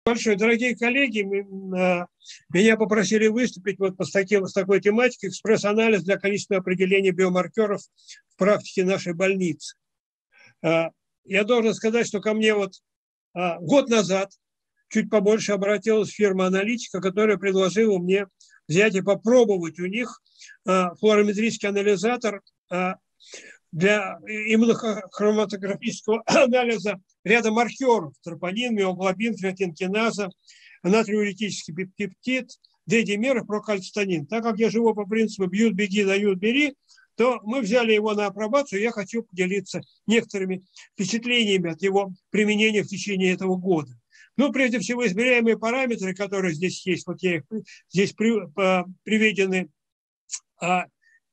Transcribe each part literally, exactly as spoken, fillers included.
Большое. Дорогие коллеги, меня попросили выступить вот с, таким, с такой тематикой экспресс-анализ для количественного определения биомаркеров в практике нашей больницы. Я должен сказать, что ко мне вот год назад, чуть побольше, обратилась фирма-аналитика, которая предложила мне взять и попробовать у них флуорометрический анализатор для иммунохроматографического анализа ряда маркеров: тропонин, миоглобин, креатинкиназа, натриуретический пептид, D-димер и прокальцитонин. Так как я живу по принципу «бьют, беги, дают, бери», то мы взяли его на апробацию, и я хочу поделиться некоторыми впечатлениями от его применения в течение этого года. Ну, прежде всего, измеряемые параметры, которые здесь есть, вот я их, здесь при, а, приведены а,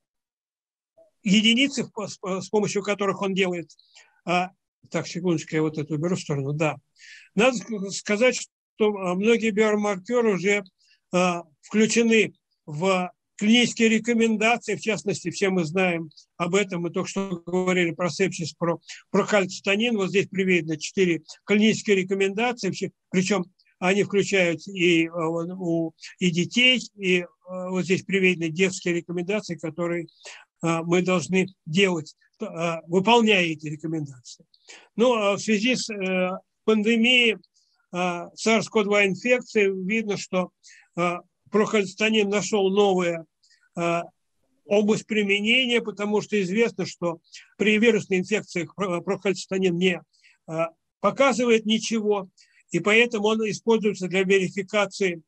единицы, с помощью которых он делает. А, так, секундочку, я вот эту уберу в сторону. Да. Надо сказать, что многие биомаркеры уже а, включены в клинические рекомендации, в частности, все мы знаем об этом, мы только что говорили про сепсис, про, про кальцитонин. Вот здесь приведено четыре клинические рекомендации, причем они включают и, у, и детей, и вот здесь приведены детские рекомендации, которые мы должны делать, выполняя эти рекомендации. Но в связи с пандемией сарс ков два инфекции видно, что прокальцитонин нашел новую область применения, потому что известно, что при вирусной инфекции прокальцитонин не показывает ничего, и поэтому он используется для верификации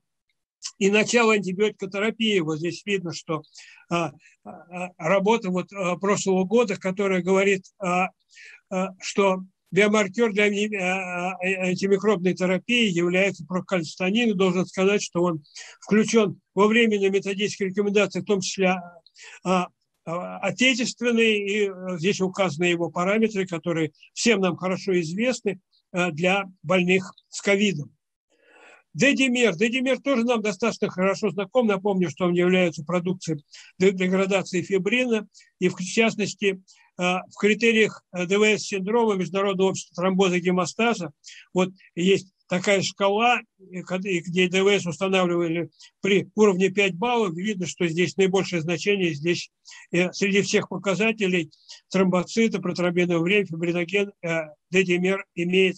и начала антибиотикотерапии. Вот здесь видно, что а, а, работа вот, а, прошлого года, которая говорит, а, а, что биомаркер для а, антимикробной терапии является прокальцитонин. Должен сказать, что он включен во временные методические рекомендации, в том числе а, а, отечественные, и здесь указаны его параметры, которые всем нам хорошо известны а, для больных с ковидом. D-димер. D-димер тоже нам достаточно хорошо знаком. Напомню, что он является продукцией деградации фибрина. И в частности, в критериях ДВС-синдрома, Международного общества тромбоза и гемостаза, вот есть такая шкала, где ДВС устанавливали при уровне пять баллов. Видно, что здесь наибольшее значение. Здесь среди всех показателей тромбоцита, протромбиновое время, фибриноген, D-димер имеет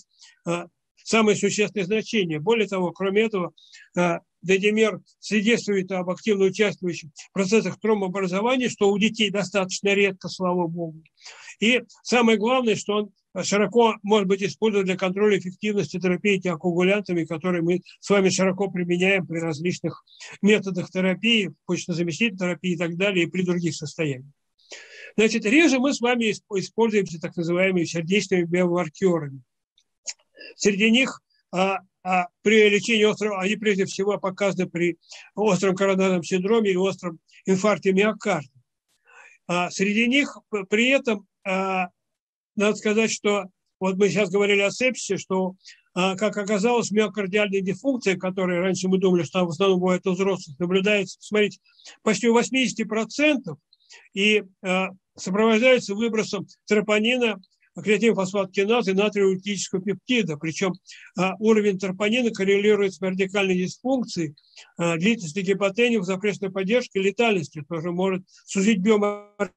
самое существенное значение. Более того, кроме этого, D-димер свидетельствует об активно участвующих в процессах тромбообразования, что у детей достаточно редко, слава богу. И самое главное, что он широко может быть использован для контроля эффективности терапии антикоагулянтами, которые мы с вами широко применяем при различных методах терапии, почечно-заместительной терапии и так далее, и при других состояниях. Значит, реже мы с вами используем так называемыми сердечными биомаркерами. Среди них а, а, при лечении острого, они прежде всего показаны при остром коронарном синдроме и остром инфаркте миокарда. А, среди них при этом а, надо сказать, что вот мы сейчас говорили о сепсисе, что, а, как оказалось, миокардиальная дисфункция, которая раньше мы думали, что она в основном бывает у взрослых, наблюдается, смотрите, почти у восьмидесяти процентов и а, сопровождается выбросом тропонина, креатинфосфат-киназы и натриуретического пептида. Причем а, уровень тропонина коррелирует с радикальной дисфункцией, а, длительностью гипотении, запрессной поддержки, летальностью, тоже может служить биомаркером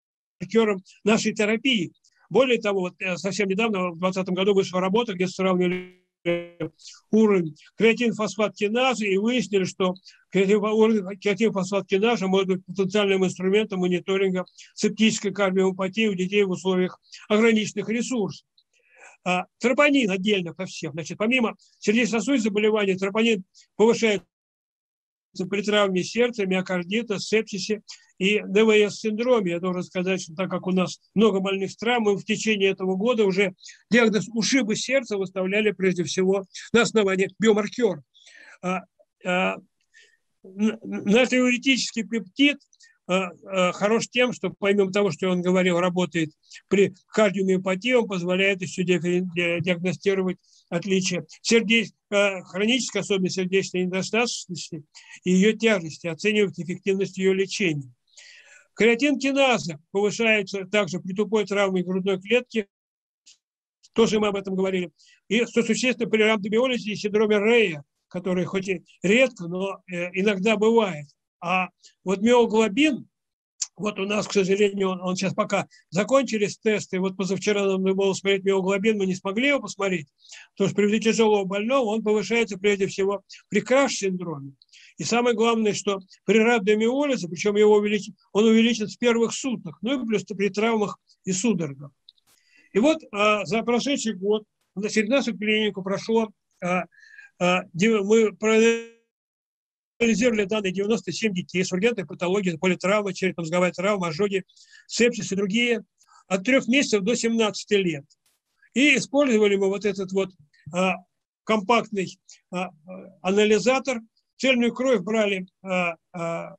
нашей терапии. Более того, вот, совсем недавно, в двадцатом году, вышла работа, где сравнивали уровень креатинфосфат-киназы и выяснили, что креатинфосфат-киназа может быть потенциальным инструментом мониторинга септической кардиомиопатии у детей в условиях ограниченных ресурсов. А, тропонин отдельно ко всем. Значит, помимо сердечно-сосудистых заболеваний, тропонин повышается при травме сердца, миокардита, сепсисе и ДВС-синдроме. Я должен сказать, что так как у нас много больных с травмой, в течение этого года уже диагноз ушиба сердца выставляли прежде всего на основании биомаркера. А, а, натриуретический пептид а, а, хорош тем, что помимо того, что он говорил, работает при кардиомиопатии, он позволяет еще диагностировать отличие сердец, хронической, особенно сердечной недостаточности и ее тяжести, оценивать эффективность ее лечения. Креатинкиназа повышается также при тупой травме грудной клетки, тоже мы об этом говорили. И что существенно при рhabdomиолизе и синдроме Рея, который хоть и редко, но иногда бывает. А вот миоглобин, вот у нас, к сожалению, он, он сейчас пока закончились тесты, вот позавчера нам было смотреть миоглобин, мы не смогли его посмотреть, потому что при тяжелого больного он повышается прежде всего при краш-синдроме. И самое главное, что при рhabdomиолизе, причем его увеличит, он увеличит с первых суток, ну и плюс при травмах и судорогах. И вот а, за прошедший год через нашу клинику прошло, а, а, мы проанализировали данные девяносто семь детей с ургентной патологией, политравмы, черепно-мозговая травма, ожоги, сепсис и другие от трех месяцев до семнадцати лет. И использовали мы вот этот вот а, компактный а, анализатор. Цельную кровь брали а, а,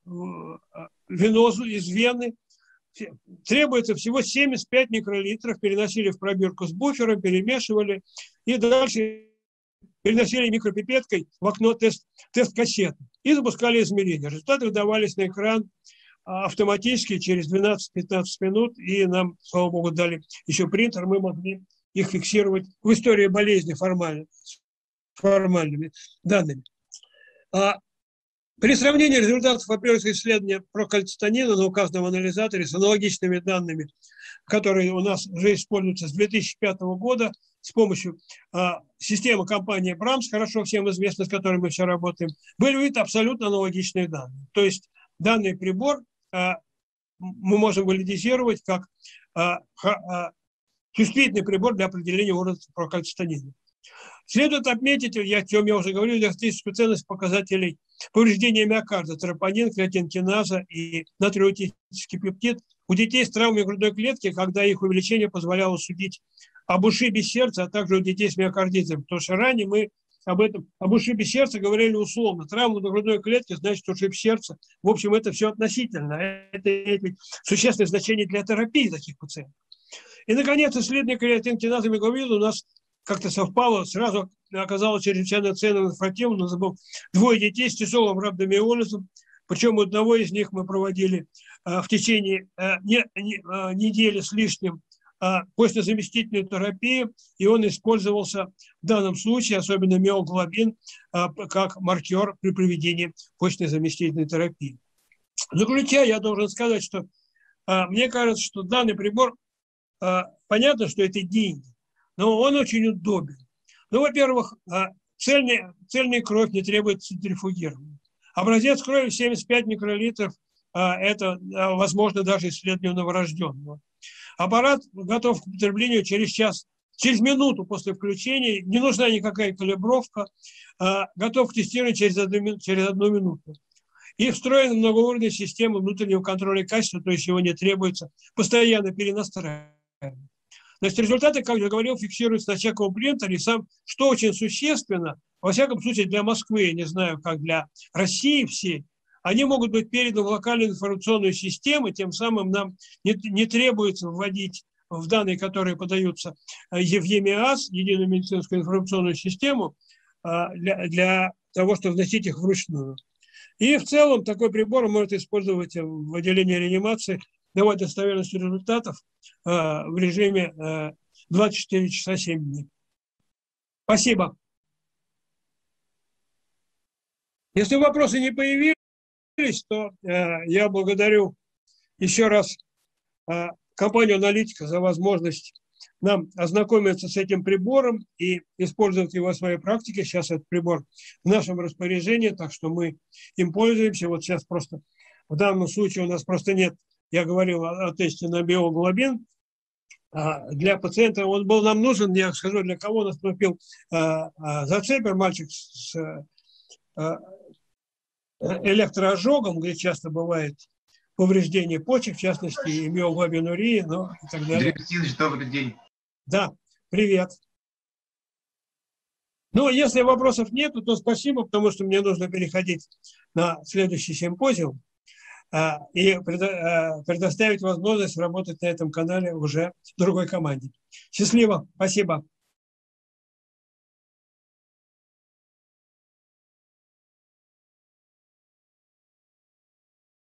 венозу из вены. Требуется всего семьдесят пять микролитров, переносили в пробирку с буфером, перемешивали и дальше переносили микропипеткой в окно тест, тест-кассеты и запускали измерения. Результаты выдавались на экран автоматически через двенадцать-пятнадцать минут, и нам, слава богу, дали еще принтер, мы могли их фиксировать в истории болезни формально, формальными данными. А при сравнении результатов апрельского исследования прокальцитонина на указанном анализаторе с аналогичными данными, которые у нас уже используются с две тысячи пятого года с помощью а, системы компании Брамс, хорошо всем известно, с которой мы все работаем, были видны абсолютно аналогичные данные. То есть данный прибор а, мы можем валидизировать как а, а, чувствительный прибор для определения уровня прокальцитонина. Следует отметить, я, о чем я уже говорил, диагностическую ценность показателей повреждения миокарда, тропонин, креатинкиназа и натриуретический пептид у детей с травмой грудной клетки, когда их увеличение позволяло судить об ушибе сердца, а также у детей с миокардитом. Потому что ранее мы об этом, об ушибе сердца говорили условно. Травма на грудной клетке значит ушиб сердца. В общем, это все относительно. Это имеет существенное значение для терапии таких пациентов. И, наконец, исследование креатинкиназа миоглобина у нас как-то совпало, сразу оказалось чрезвычайно ценным информативным. У нас было двое детей с тяжелым рhabdomиолизом, причем у одного из них мы проводили а, в течение а, не, не, а, недели с лишним а, почечно-заместительную терапию, и он использовался в данном случае, особенно миоглобин, а, как маркер при проведении почечно-заместительной терапии. Заключая, я должен сказать, что а, мне кажется, что данный прибор, а, понятно, что это деньги, но он очень удобен. Ну, во-первых, цельная, цельная кровь не требует центрифугирования. Образец крови семьдесят пять микролитров, это возможно даже исследование новорожденного. Аппарат готов к употреблению через час, через минуту после включения, не нужна никакая калибровка, готов к тестированию через одну, через одну минуту. И встроена многоуровневая система внутреннего контроля качества, то есть его не требуется постоянно перенастраивать. Значит, результаты, как я говорил, фиксируются на чековом принтере. И сам, что очень существенно, во всяком случае для Москвы, я не знаю, как для России всей, они могут быть переданы в локальную информационную систему, тем самым нам не, не требуется вводить в данные, которые подаются в ЕМИАС, единую медицинскую информационную систему, для, для того, чтобы вносить их вручную. И в целом такой прибор может использовать в отделении реанимации, давать достоверность результатов э, в режиме э, двадцать четыре часа семь дней. Спасибо. Если вопросы не появились, то э, я благодарю еще раз э, компанию «Аналитика» за возможность нам ознакомиться с этим прибором и использовать его в своей практике. Сейчас этот прибор в нашем распоряжении, так что мы им пользуемся. Вот сейчас просто в данном случае у нас просто нет. Я говорил о, о тесте на миоглобин. А для пациента он был нам нужен, я скажу, для кого наступил а, а, зацепер, мальчик с а, электроожогом, где часто бывает повреждение почек, в частности, и миоглобинурии, ну, и так далее. Андрей Васильевич, добрый день. Да, привет. Ну, если вопросов нет, то спасибо, потому что мне нужно переходить на следующий симпозиум и предоставить возможность работать на этом канале уже в другой команде. Счастливо, спасибо.